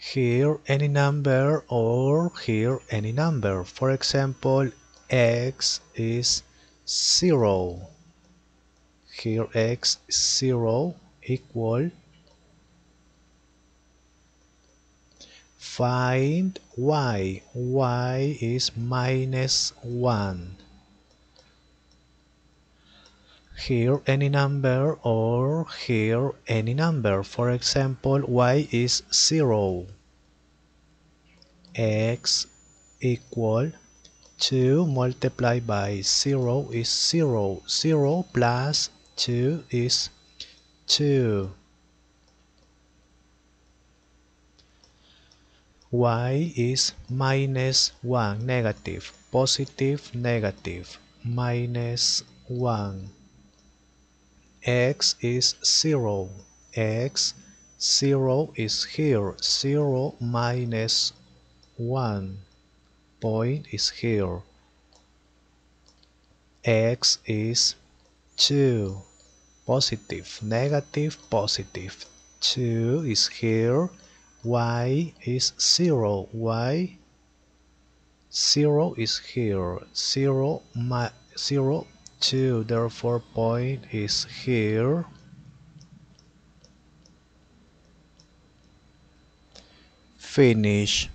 Here any number or here any number. For example, x is 0. Here x is 0 equal. Find y. Y is -1. Here any number or here any number. For example, y is 0. X equal 2 multiplied by 0 is 0. 0 plus 2 is 2. Y is -1, negative, positive, negative, -1. X is 0. X 0 is here. 0 minus 1 point is here. X is 2. Positive, negative, positive. 2 is here. Y is 0. Y 0 is here. 0, 0, 2. Therefore, point is here. Finish.